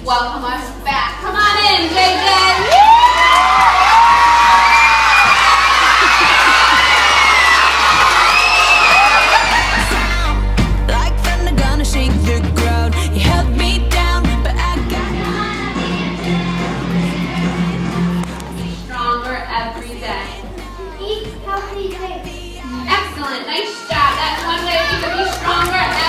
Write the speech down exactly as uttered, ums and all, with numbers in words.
welcome us back. Come on in, J J. Like thunder gonna shake the ground. You held me down, but I got Stronger every day. Eat healthy, baby. Excellent, nice job. That's one way you can be stronger